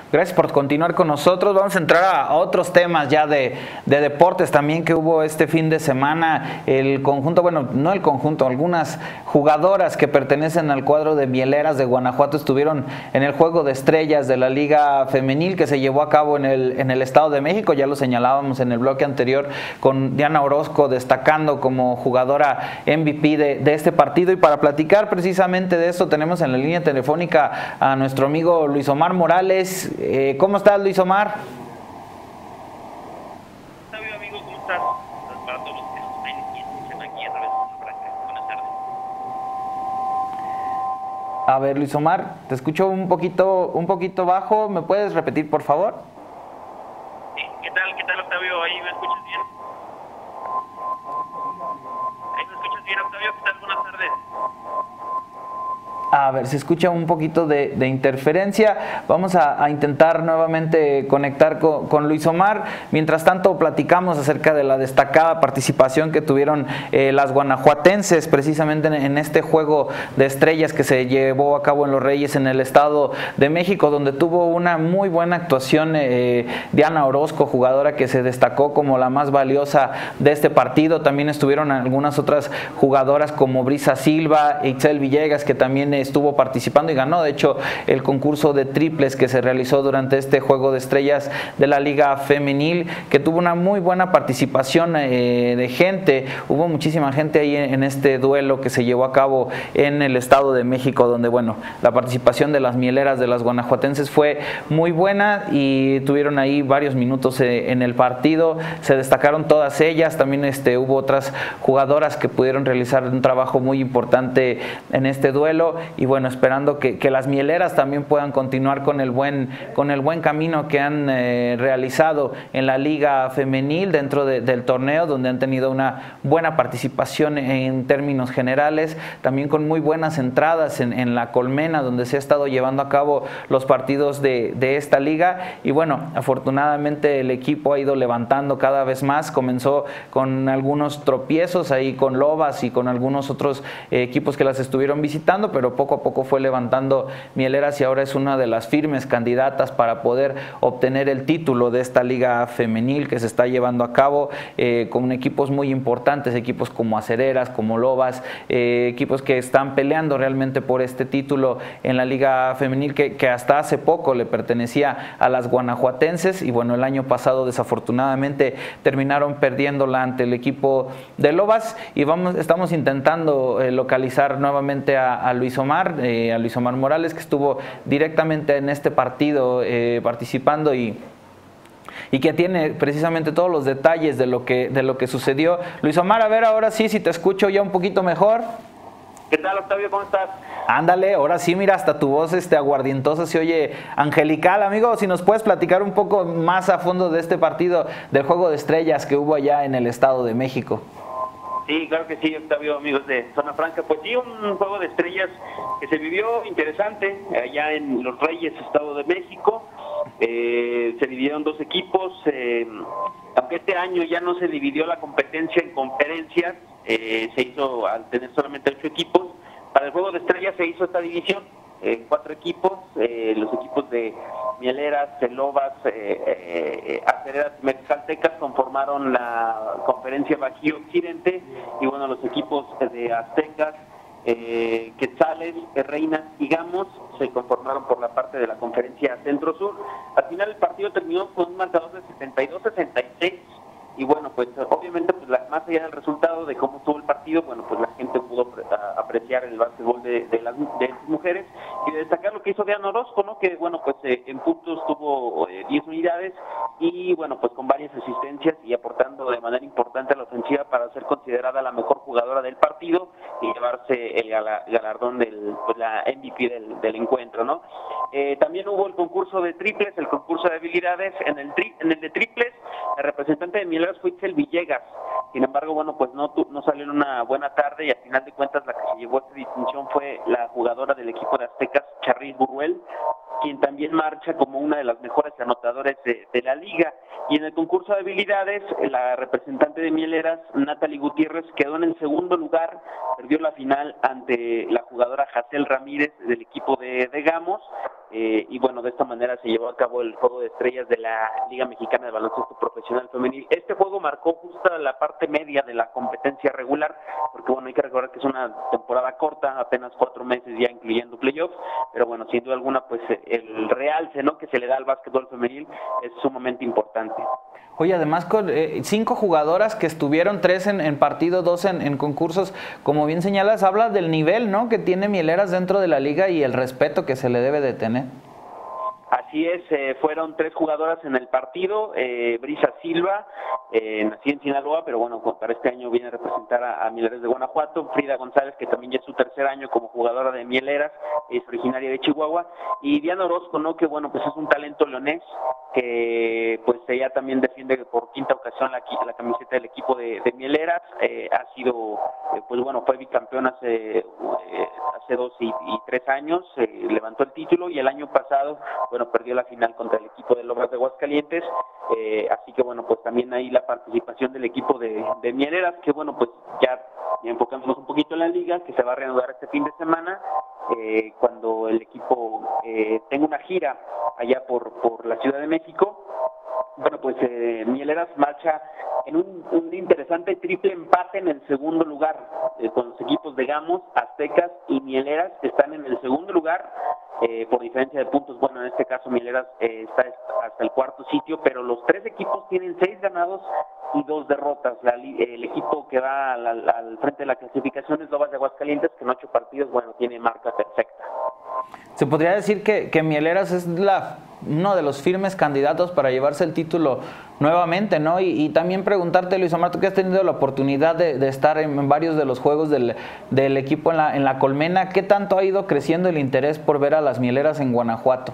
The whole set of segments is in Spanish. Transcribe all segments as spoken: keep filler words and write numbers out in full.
Gracias por continuar con nosotros. Vamos a entrar a otros temas ya de, de deportes también que hubo este fin de semana. El conjunto, bueno, no el conjunto, algunas jugadoras que pertenecen al cuadro de Mieleras de Guanajuato estuvieron en el Juego de Estrellas de la Liga Femenil que se llevó a cabo en el, en el Estado de México. Ya lo señalábamos en el bloque anterior con Diana Orozco destacando como jugadora M V P de, de este partido. Y para platicar precisamente de esto tenemos en la línea telefónica a nuestro amigo Luis Omar Morales. Eh, ¿Cómo estás, Luis Omar? Octavio, amigo, ¿cómo estás? Para todos los que nos ven y escuchan aquí a través de Zona Franca. Buenas tardes. A ver, Luis Omar, te escucho un poquito, un poquito bajo. ¿Me puedes repetir, por favor? Sí, ¿qué tal? ¿Qué tal, Octavio? ¿Ahí me escuchas bien? ¿Ahí me escuchas bien, Octavio? ¿Qué tal? Buenas tardes. A ver, se escucha un poquito de, de interferencia. Vamos a, a intentar nuevamente conectar con, con Luis Omar. Mientras tanto, platicamos acerca de la destacada participación que tuvieron eh, las guanajuatenses precisamente en, en este Juego de Estrellas que se llevó a cabo en Los Reyes en el Estado de México, donde tuvo una muy buena actuación eh, Diana Orozco, jugadora que se destacó como la más valiosa de este partido. También estuvieron algunas otras jugadoras como Brisa Silva, Itzel Villegas, que también estuvo participando y ganó de hecho el concurso de triples que se realizó durante este Juego de Estrellas de la Liga Femenil, que tuvo una muy buena participación eh, de gente. Hubo muchísima gente ahí en, en este duelo que se llevó a cabo en el Estado de México, donde bueno, la participación de las mieleras de las guanajuatenses fue muy buena y tuvieron ahí varios minutos eh, en el partido. Se destacaron todas ellas. También este, hubo otras jugadoras que pudieron realizar un trabajo muy importante en este duelo. Y bueno, esperando que, que las mieleras también puedan continuar con el buen, con el buen camino que han eh, realizado en la Liga Femenil dentro de, del torneo, donde han tenido una buena participación en términos generales, también con muy buenas entradas en, en la Colmena, donde se ha estado llevando a cabo los partidos de, de esta liga. Y bueno, afortunadamente el equipo ha ido levantando cada vez más. Comenzó con algunos tropiezos ahí con Lobas y con algunos otros eh, equipos que las estuvieron visitando, pero poco a poco fue levantando Mieleras y ahora es una de las firmes candidatas para poder obtener el título de esta liga femenil que se está llevando a cabo eh, con equipos muy importantes, equipos como Acereras, como Lobas, eh, equipos que están peleando realmente por este título en la liga femenil que, que hasta hace poco le pertenecía a las guanajuatenses y bueno, el año pasado desafortunadamente terminaron perdiéndola ante el equipo de Lobas y vamos, estamos intentando eh, localizar nuevamente a, a Luis Omar, eh, a Luis Omar Morales, que estuvo directamente en este partido eh, participando y y que tiene precisamente todos los detalles de lo que de lo que sucedió. Luis Omar, a ver, ahora sí, si te escucho ya un poquito mejor. ¿Qué tal, Octavio? ¿Cómo estás? Ándale, ahora sí, mira, hasta tu voz este, aguardientosa se oye angelical. Amigo, si nos puedes platicar un poco más a fondo de este partido del Juego de Estrellas que hubo allá en el Estado de México. Sí, claro que sí, Octavio, amigos de Zona Franca. Pues sí, un Juego de Estrellas que se vivió interesante allá en Los Reyes, Estado de México. Eh, se dividieron dos equipos, eh, aunque este año ya no se dividió la competencia en conferencias, eh, se hizo al tener solamente ocho equipos. Para el Juego de Estrellas se hizo esta división, eh, cuatro equipos, eh, los equipos de Mieleras, Lobas, eh, eh, Acereras y Mexicaltecas conformaron la conferencia Bajío Occidente y bueno, los equipos de Aztecas, Eh, Quetzales, Reinas y Gamos se conformaron por la parte de la conferencia Centro-Sur. Al final el partido terminó con un marcador de setenta y dos a sesenta y seis y bueno, pues obviamente pues la, más allá del resultado de cómo estuvo el partido, bueno, pues la gente pudo a, apreciar el básquetbol de, de las de las mujeres y de destacar lo que hizo Diana Orozco, ¿no? Que bueno, pues eh, en puntos tuvo eh, diez unidades y bueno, pues con varias asistencias y aportando de manera importante a la ofensiva para ser considerada la mejor jugadora del partido y llevarse el galardón del pues, la M V P del, del encuentro, ¿no? Eh, también hubo el concurso de triples, el concurso de habilidades. En el tri, en el de triples, la representante de Mieleras fue Itzel Villegas. Sin embargo, bueno, pues no, no salió en una buena tarde y al final de cuentas la que se llevó esta distinción fue la jugadora del equipo de Aztecas, Charris Burruel, quien también marcha como una de las mejores anotadores de, de la liga. Y en el concurso de habilidades, la representante de Mieleras, Natalie Gutiérrez, quedó en el segundo lugar, perdió la final ante la jugadora Jacel Ramírez del equipo de, de Gamos. Eh, y bueno, de esta manera se llevó a cabo el Juego de Estrellas de la Liga Mexicana de Baloncesto Profesional Femenil. Este juego marcó justo la parte media de la competencia regular, porque bueno, hay que recordar que es una temporada corta, apenas cuatro meses ya incluyendo playoffs, pero bueno, sin duda alguna, pues el realce, ¿no?, que se le da al básquetbol femenil es sumamente importante. Oye, además con eh, cinco jugadoras que estuvieron, tres en, en partido, dos en, en concursos, como bien señalas, habla del nivel, ¿no?, que tiene Mieleras dentro de la liga y el respeto que se le debe de tener. Así es, eh, fueron tres jugadoras en el partido, eh, Brisa Silva, eh, nací en Sinaloa, pero bueno, para este año viene a representar a, a Mieleras de Guanajuato, Frida González, que también ya es su tercer año como jugadora de Mieleras, es originaria de Chihuahua, y Diana Orozco, ¿no?, que bueno, pues es un talento leonés, que pues ella también defiende por quinta ocasión la, la camiseta del equipo de, de Mieleras, eh, ha sido, eh, pues bueno, fue bicampeón hace, eh, hace dos y, y tres años, eh, levantó el título, y el año pasado, bueno, perdió la final contra el equipo de Lobas de Aguascalientes, eh, así que bueno, pues también ahí la participación del equipo de, de Mieleras, que bueno, pues ya, ya enfocándonos un poquito en la liga, que se va a reanudar este fin de semana, eh, cuando el equipo eh, tenga una gira allá por, por la Ciudad de México. Bueno, pues eh, Mieleras marcha en un, un interesante triple empate en el segundo lugar, eh, con los equipos de Gamos, Aztecas y Mieleras están en el segundo lugar, eh, por diferencia de puntos. Bueno, en este caso Mieleras eh, está hasta el cuarto sitio, pero los tres equipos tienen seis ganados y dos derrotas. La, el equipo que va al, al, al frente de la clasificación es Lobas de Aguascalientes, que en ocho partidos, bueno, tiene marca perfecta. Se podría decir que, que Mieleras es la, uno de los firmes candidatos para llevarse el título nuevamente, ¿no? Y, y también preguntarte, Luis Omar, tú que has tenido la oportunidad de, de estar en, en varios de los juegos del, del equipo en la, en la Colmena, ¿qué tanto ha ido creciendo el interés por ver a las Mieleras en Guanajuato?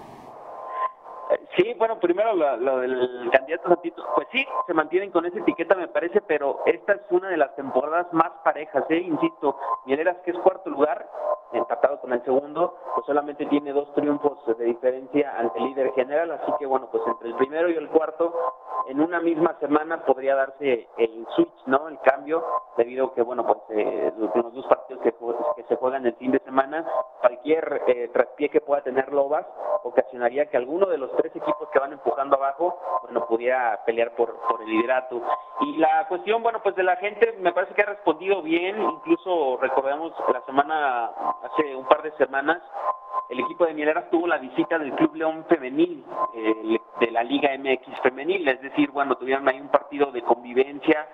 Sí, bueno, primero lo, lo del candidato a título, pues sí, se mantienen con esa etiqueta, me parece, pero esta es una de las temporadas más parejas, ¿eh? Insisto, Mieleras, que es cuarto lugar, empatado con el segundo, pues solamente tiene dos triunfos de diferencia ante el líder general, así que bueno, pues entre el primero y el cuarto, en una misma semana podría darse el switch, ¿no?, el cambio, debido a que, bueno, pues eh, los, los dos partidos que, que se juegan el fin de semana, cualquier eh, traspié que pueda tener Lobas, ocasionaría que alguno de los tres equipos que van empujando abajo, bueno, pudiera pelear por, por el liderato. Y la cuestión, bueno, pues de la gente, me parece que ha respondido bien, incluso recordamos la semana, hace un par de semanas, el equipo de Mieleras tuvo la visita del Club León Femenil, eh, de la Liga M X Femenil, es decir, bueno, tuvieron ahí un partido de convivencia,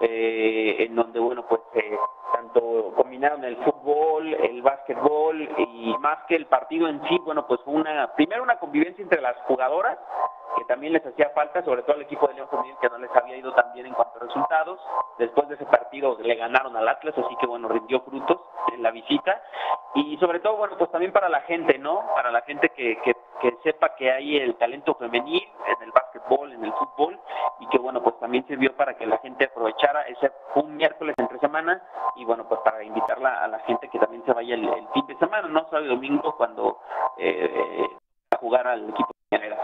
eh, en donde, bueno, pues eh, tanto combinaron el fútbol, el básquetbol, y más que el partido en sí, bueno, pues fue una, primero una convivencia entre las jugadoras, que también les hacía falta, sobre todo al equipo de León Femenil, que no les había ido tan bien en cuanto a resultados. Después de ese partido le ganaron al Atlas, así que bueno, rindió frutos en la visita. Y sobre todo, bueno, pues también para la gente, ¿no? Para la gente que, que, que sepa que hay el talento femenil en el básquetbol, en el fútbol, y que bueno, pues también sirvió para que la gente aprovechara. Ese fue un miércoles entre semana, y bueno, pues para invitarla a la gente que también se vaya el, el fin de semana, no sábado y domingo, cuando eh, a jugar al equipo de Mieleras.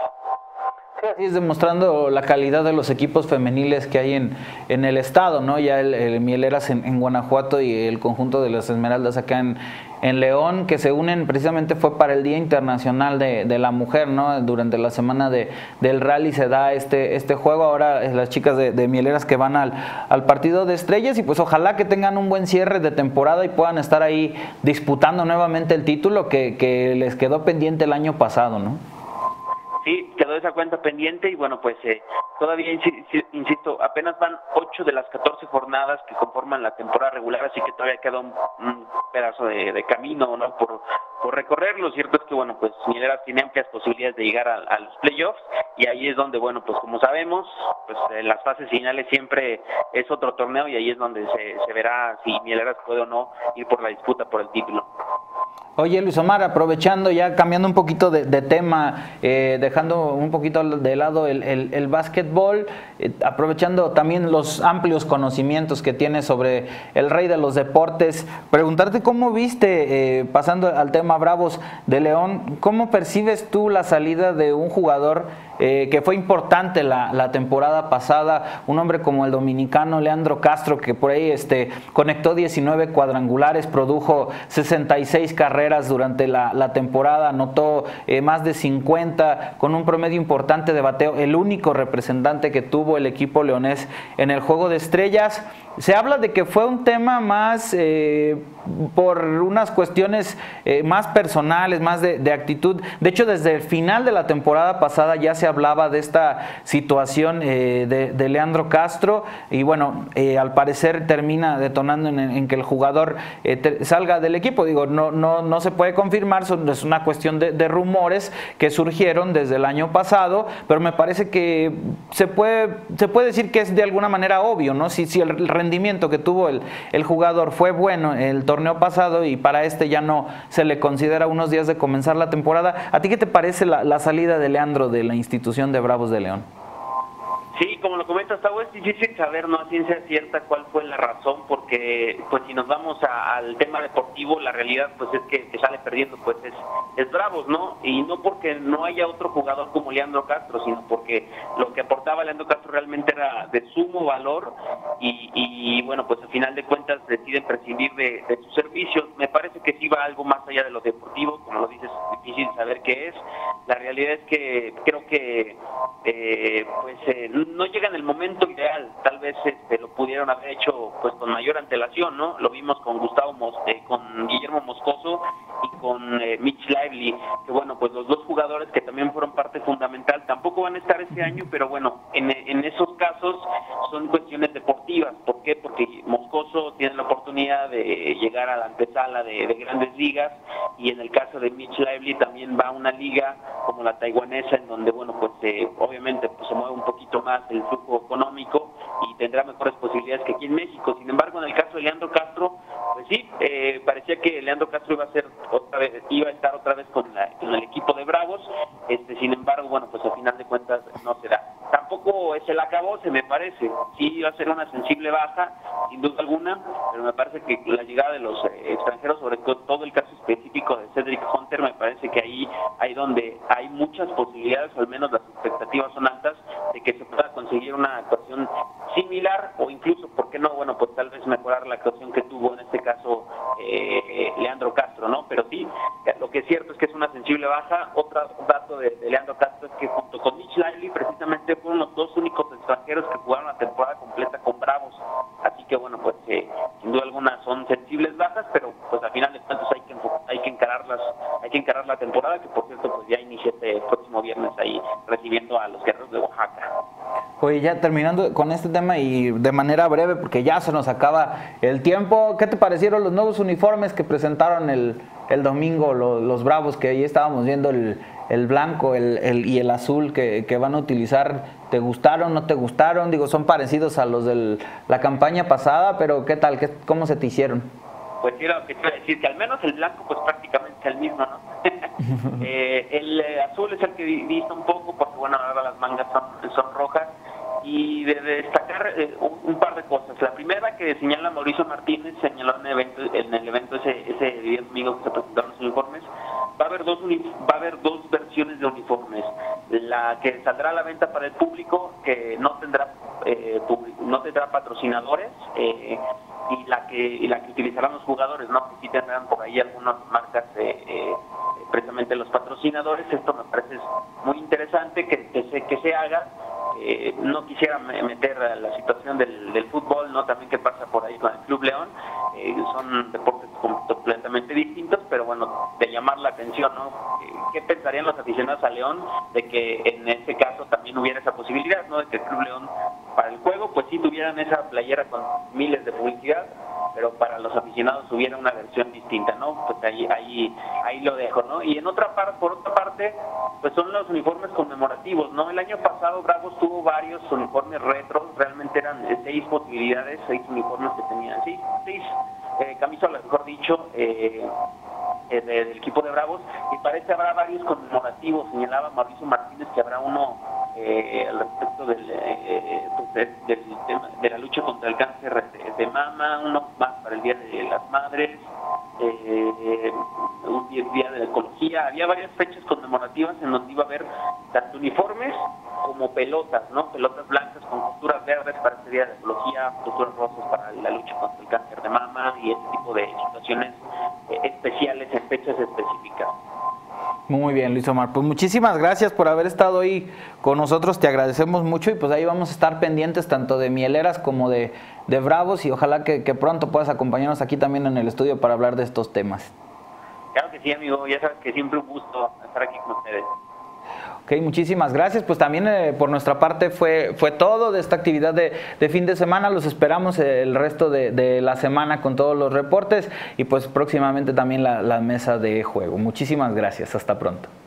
Sí, es demostrando la calidad de los equipos femeniles que hay en, en el estado, ¿no? Ya el, el Mieleras en, en Guanajuato y el conjunto de las Esmeraldas acá en, en León, que se unen, precisamente fue para el Día Internacional de, de la Mujer, ¿no? Durante la semana de, del rally se da este, este juego. Ahora las chicas de, de Mieleras que van al, al partido de estrellas, y pues ojalá que tengan un buen cierre de temporada y puedan estar ahí disputando nuevamente el título que, que les quedó pendiente el año pasado, ¿no? Sí, quedó esa cuenta pendiente y bueno, pues eh, todavía, insisto, apenas van ocho de las catorce jornadas que conforman la temporada regular, así que todavía queda un, un pedazo de, de camino, ¿no?, por, por recorrer. Lo cierto es que, bueno, pues Mieleras tiene amplias posibilidades de llegar a, a los playoffs, y ahí es donde, bueno, pues como sabemos, pues en las fases finales siempre es otro torneo, y ahí es donde se, se verá si Mieleras puede o no ir por la disputa por el título. Oye, Luis Omar, aprovechando, ya cambiando un poquito de, de tema, eh, dejando un poquito de lado el, el, el básquetbol, eh, aprovechando también los amplios conocimientos que tienes sobre el rey de los deportes, preguntarte cómo viste, eh, pasando al tema Bravos de León, ¿cómo percibes tú la salida de un jugador eh, que fue importante la, la temporada pasada, un hombre como el dominicano Leandro Castro, que por ahí este, conectó diecinueve cuadrangulares, produjo sesenta y seis carreras, carreras durante la, la temporada, anotó eh, más de cincuenta, con un promedio importante de bateo, el único representante que tuvo el equipo leonés en el Juego de Estrellas. Se habla de que fue un tema más eh, por unas cuestiones eh, más personales, más de, de actitud. De hecho, desde el final de la temporada pasada ya se hablaba de esta situación eh, de, de Leandro Castro, y bueno, eh, al parecer termina detonando en, en que el jugador eh, te, salga del equipo. Digo, no, no, no se puede confirmar, son, es una cuestión de, de rumores que surgieron desde el año pasado, pero me parece que se puede, se puede decir que es de alguna manera obvio, ¿no? Si, si el rendimiento que tuvo el, el jugador fue bueno el torneo pasado y para este ya no se le considera unos días de comenzar la temporada, ¿a ti qué te parece la, la salida de Leandro de la institución de Bravos de León? Sí, como lo comentas, Tavo, es difícil saber, no a ciencia cierta, cuál fue la razón, porque pues si nos vamos a, al tema deportivo, la realidad pues es que te sale perdiendo, pues es, es Bravos, ¿no? Y no porque no haya otro jugador como Leandro Castro, sino porque lo que aportaba Leandro Castro realmente era de sumo valor y, y bueno, pues al final de cuentas deciden prescindir de, de sus servicios. Me parece que sí va algo más allá de lo deportivo, como lo dices, es difícil saber qué es. La realidad es que creo que eh, pues eh, no llega en el momento ideal, tal vez este, lo pudieron haber hecho pues con mayor antelación, ¿no? Lo vimos con Gustavo Mos, eh, con Guillermo Moscoso y con eh, Mitch Lively, que bueno, pues los dos jugadores que también fueron parte fundamental, tampoco van a estar este año, pero bueno, en, en esos casos son cuestiones deportivas. ¿Por qué? Porque Moscoso tiene la oportunidad de llegar a la antesala de, de grandes ligas, y en el caso de Mitch Lively también va a una liga como la taiwanesa, en donde bueno, pues eh, obviamente pues se mueve un poquito más el flujo económico y tendrá mejores posibilidades que aquí en México. Sin embargo, en el caso de Leandro Castro, pues sí, eh, parecía que Leandro Castro iba a ser otra vez, iba a estar otra vez con, la, con el equipo de Bravos. Este, sin embargo, bueno, pues al final de cuentas no se da. Tampoco es el acabose, me parece. Sí iba a ser una sensible baja, sin duda alguna, pero me parece que la llegada de los eh, extranjeros, sobre todo, todo el caso específico de Cedric Hunter, me parece que ahí hay donde hay muchas posibilidades, o al menos las expectativas son altas, de que se pueda conseguir una actuación similar, o incluso, ¿por qué no? Bueno, pues tal vez mejorar la actuación que tuvo en este caso eh, Leandro Castro, ¿no? Pero sí, lo que es cierto es que es una sensible baja. Otro dato de, de Leandro Castro es que junto con Mitch Lively precisamente fueron los dos únicos extranjeros que jugaron la temporada completa con Bravos. Así que bueno, pues eh, sin duda alguna son sensibles bajas, pero pues al final de cuentas hay que hay que encararlas, hay que encarar la temporada, que por cierto pues ya inicia este próximo viernes ahí recibiendo a los Guerreros de Oaxaca. Oye, ya terminando con este tema y de manera breve, porque ya se nos acaba el tiempo, ¿qué te parecieron los nuevos uniformes que presentaron el, el domingo los, los Bravos? Que ahí estábamos viendo el, el blanco el, el, y el azul que, que van a utilizar. ¿Te gustaron, no te gustaron? Digo, son parecidos a los de la campaña pasada, pero ¿qué tal? ¿Qué, ¿Cómo se te hicieron? Pues sí, lo que te iba a decir, que al menos el blanco pues prácticamente es el mismo, ¿no? eh, el eh, azul es el que dista un poco, porque bueno, ahora las mangas son, son rojas. Y de destacar eh, un, un par de cosas. La primera que señala Mauricio Martínez, señaló en el evento, en el evento ese, ese día domingo que se presentaron los uniformes, va a haber dos va a haber dos versiones de uniformes. La que saldrá a la venta para el público, que no tendrá eh, no tendrá patrocinadores, eh, y la que y la que utilizarán los jugadores, ¿no? Que sí tendrán por ahí algunas marcas eh, eh, precisamente los patrocinadores. Esto me parece muy interesante que, que se que se haga. Eh, no quisiera meter a la situación del, del fútbol, no, también que pasa por ahí con el Club León. Eh, son deportes completamente distintos, pero bueno, de llamar la atención, ¿no? Eh, ¿Qué pensarían los aficionados a León de que en este caso también hubiera esa posibilidad, ¿no? De que el Club León para el juego pues sí tuvieran esa playera con miles de publicidad, pero para los aficionados hubiera una versión distinta, ¿no? Pues ahí ahí ahí lo dejo, ¿no? Y en otra parte, por otra parte, pues son los uniformes conmemorativos, ¿no? El año pasado Bravos tuvo varios uniformes retros, realmente eran seis posibilidades, seis uniformes que tenían, seis, seis eh, camisolas, mejor dicho, eh, eh, del equipo de Bravos, y parece habrá varios conmemorativos. Señalaba Mauricio Martínez que habrá uno eh, al respecto del, eh, pues de, del tema de la lucha contra el cáncer de, de mama, uno más para el Día de las Madres, eh, un día de la ecología. Había varias fechas conmemorativas en donde iba a haber tanto uniformes como pelotas, ¿no? Pelotas blancas con costuras verdes para este día de la ecología, costuras rosas para la lucha contra el cáncer de mama y este tipo de situaciones eh, especiales en fechas Muy bien, Luis Omar. Pues muchísimas gracias por haber estado ahí con nosotros, te agradecemos mucho y pues ahí vamos a estar pendientes tanto de mieleras como de, de bravos y ojalá que, que pronto puedas acompañarnos aquí también en el estudio para hablar de estos temas. Claro que sí, amigo, ya sabes que siempre un gusto estar aquí con ustedes. Ok, muchísimas gracias. Pues también eh, por nuestra parte fue, fue todo de esta actividad de, de fin de semana. Los esperamos el resto de, de la semana con todos los reportes y pues próximamente también la, la mesa de juego. Muchísimas gracias. Hasta pronto.